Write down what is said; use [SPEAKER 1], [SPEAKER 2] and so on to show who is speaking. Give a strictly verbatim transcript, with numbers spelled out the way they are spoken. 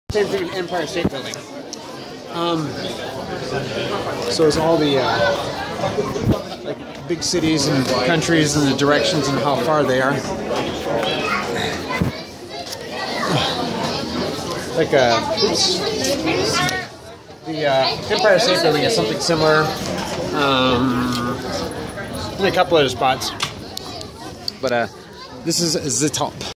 [SPEAKER 1] Same thing with Empire State Building. Um, so it's all the uh, like big cities and countries and the directions and how far they are. Like uh, oops. The uh, Empire State Building is something similar. Um, in a couple other spots, but uh, this is the top.